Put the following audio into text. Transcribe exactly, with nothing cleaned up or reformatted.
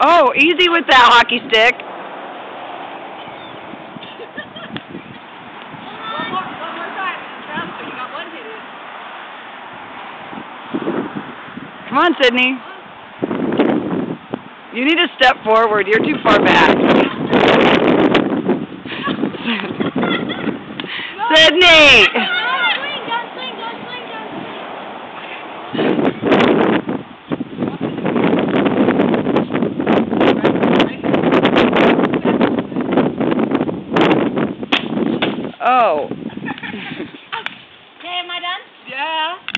Oh, easy with that hockey stick. One more, one more time. Faster. You got one hit in. Come on, Sydney. You need to step forward. You're too far back. Sydney! Oh. Okay, am I done? Yeah.